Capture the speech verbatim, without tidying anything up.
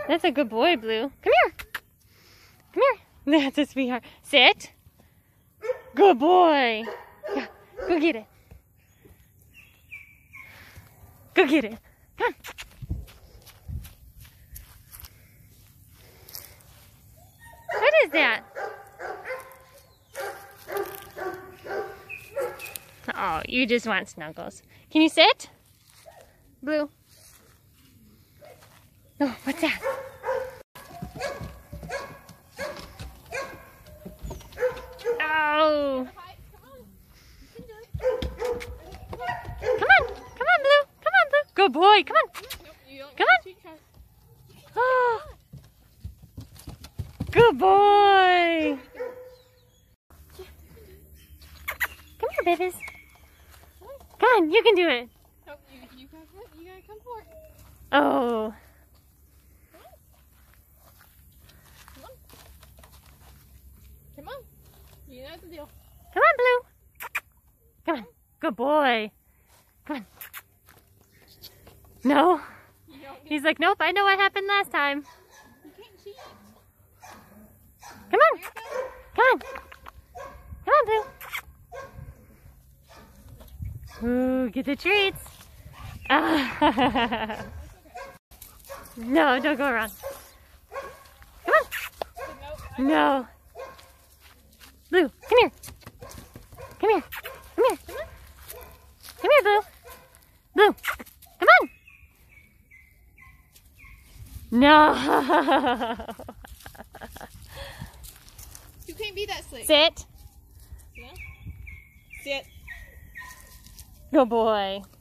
That's a good boy, Blue. Come here. Come here. That's a sweetheart. Sit. Good boy. Yeah, go get it. Go get it. Come on. What is that? Oh, you just want snuggles. Can you sit? Blue. Oh, what's that? Oh. Come on. Come on, Blue. Come on, Blue. Good boy. Come on. Come on. Oh. Good boy. Come here, babies. Come on, you can do it. You gotta come for it. Oh. Come on. You know the deal. Come on, Blue. Come on. Good boy. Come on. No. He's like, nope, I know what happened last time. You can't cheat. Come on. Come on. Come on, Blue. Ooh, get the treats. Ah. No, don't go around. Come on. No. Blue, come here. Come here. Come here. Come here, Blue. Blue, come on. No. You can't be that slick. Sit. Yeah. Sit. Good boy.